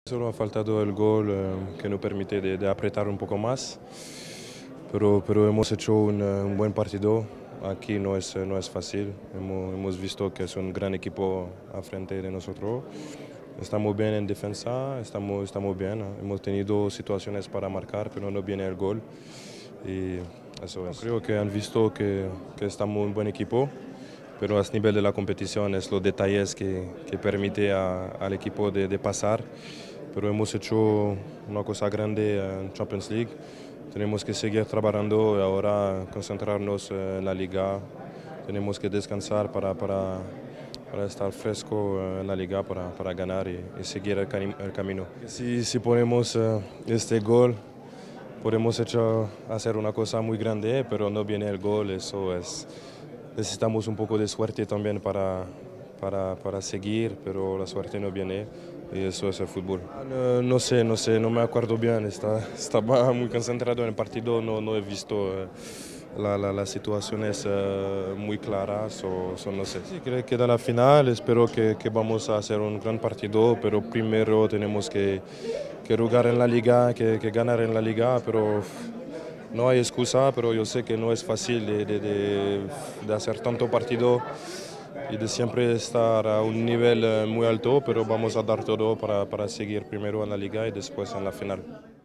Solo ha faltado el gol que nos permite de apretar un poco más, pero hemos hecho un buen partido. Aquí no es fácil. Hemos visto que es un gran equipo a frente de nosotros. Estamos bien en defensa, estamos bien. Hemos tenido situaciones para marcar, pero no viene el gol. Y eso es. Creo que han visto que estamos un buen equipo, pero a nivel de la competición es los detalles que permite al equipo de pasar. Pero hemos hecho una cosa grande en Champions League. Tenemos que seguir trabajando y ahora concentrarnos en la liga. Tenemos que descansar para estar fresco en la liga, para ganar y seguir el camino. Si ponemos este gol, podemos hacer una cosa muy grande, pero no viene el gol. Eso es. Necesitamos un poco de suerte también para seguir, pero la suerte no viene y eso es el fútbol. No sé, no me acuerdo bien. Estaba muy concentrado en el partido, no he visto las situaciones muy claras o no sé. Sí, creo que queda la final, espero que vamos a hacer un gran partido, pero primero tenemos que jugar en la liga, que ganar en la liga, pero no hay excusa, pero yo sé que no es fácil de hacer tanto partido y de siempre estar a un nivel muy alto, pero vamos a dar todo para seguir primero en la liga y después en la final.